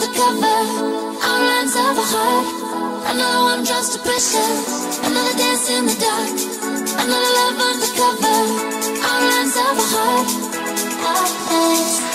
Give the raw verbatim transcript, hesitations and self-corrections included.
undercover, outlines of a heart. Another one drops to pressure, another dance in the dark. Another love undercover, outlines of a heart. Outlines.